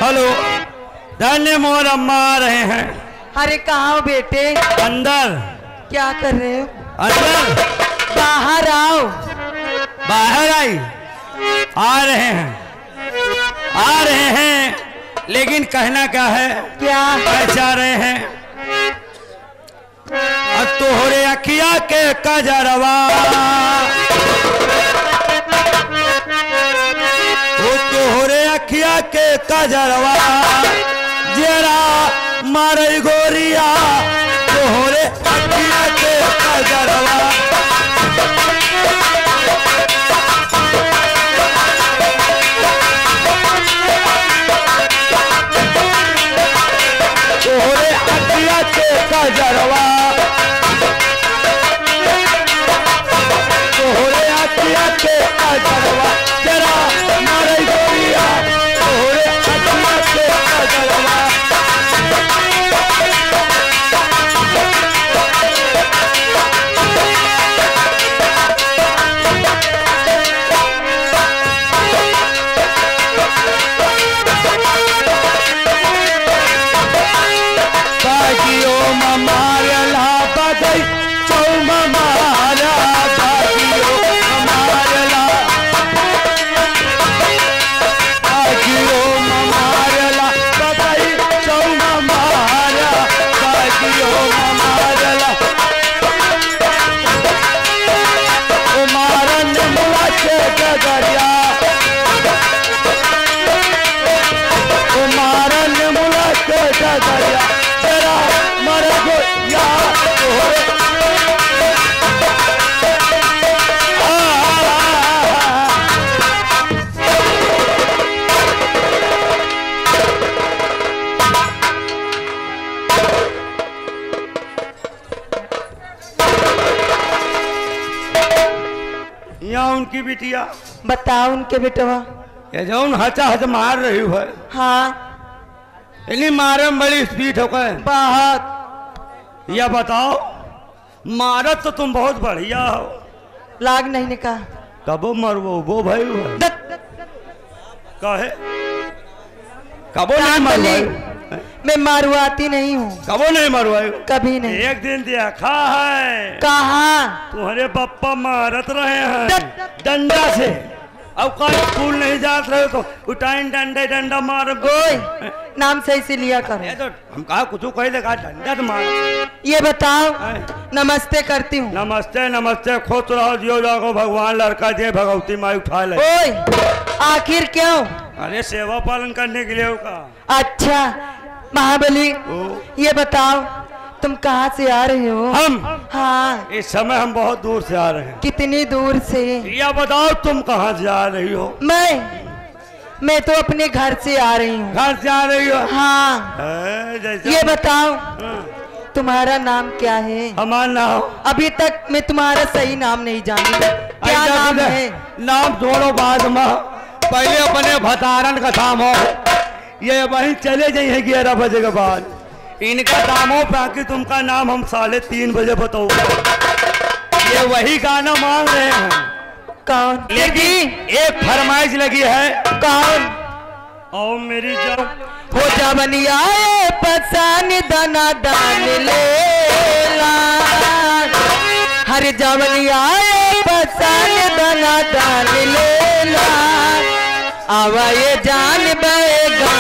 Hello, धन्य मोर अम्मा आ रहे हैं। अरे कहाँ हो बेटे? अंदर। क्या कर रहे हो? अंदर। बाहर आओ। बाहर आई। आ रहे हैं, आ रहे हैं, लेकिन कहना क्या है? क्या चाह रहे हैं? तोहरे अखिया के कजरवा, तोहरे अखिया के कजरवा जरा मारे गोरिया, तोहरे अखिया के कजरवा। तोहरे अखिया के कजरवा, तोहरे अखिया के कजरवा जरा मारे गोरिया, तोहरे अखिया के कजरवा। बागियो ममारला बगई चौ ममारा, बागियो ममारला, बागियो ममारला बगई चौ ममारा, बागियो ममारला। उमारन मुला के गगरिया, उमारन मुला के गगरिया जरा मर गोरिया, तोहरे यहाँ उनकी बिटिया। बताओ उनके बेटवा। ये जौन हचा हच मार रही है, हाँ इन्हीं मारे में बड़ी स्पीड हो गए। बहुत। यह बताओ, मारत तो तुम बहुत बढ़िया हो, लाग नहीं निका। कबो मरवो वो भाई हो कहे, कबो नहीं मरवाई। मैं मारवाती नहीं हूँ। कबो नहीं मरवाई। कभी नहीं। एक दिन देखा है, कहाँ? तुम्हारे पप्पा मारत रहे हैं डंडा से। अब कल स्कूल नहीं जात रहे तो उठाइन डंडे डंडा मार। ओए, नाम सही से लिया करो। तो हम कहा कुछ कह देगा डंडा तो मार। ये बताओ, नमस्ते करती हूँ। नमस्ते नमस्ते, खुश रहो, जियो जागो, भगवान लड़का दे, भगवती माई उठा ले। ओए, आखिर क्यों? अरे सेवा पालन करने के लिए होगा। अच्छा महाबली, ये बताओ तुम कहाँ से आ रहे हो? हम? हाँ। इस समय हम बहुत दूर से आ रहे हैं। कितनी दूर से? या बताओ तुम कहाँ से आ रही हो? मैं तो अपने घर से आ रही हूँ। घर से आ रही हो? हाँ। ये बताओ तुम्हारा नाम क्या है? हमारा नाम? अभी तक मैं तुम्हारा सही नाम नहीं जानी। क्या नाम है? नाम छोड़ो बाद में, पहले अपने भतारन का थाम हो। ये वहीं चले जाइए 11 बजे के बाद। इनका दाम हो, बाकी तुमका नाम हम 3:30 बजे बताओ। ये वही गाना मांग रहे हैं। कौन? लेकिन एक फरमाइश लगी है। कौन? ओ मेरी जान हो जवनिया पसान दाना दान लेला, हर जवनिया पसान दाना दान लेला, आवा ये जान बेगा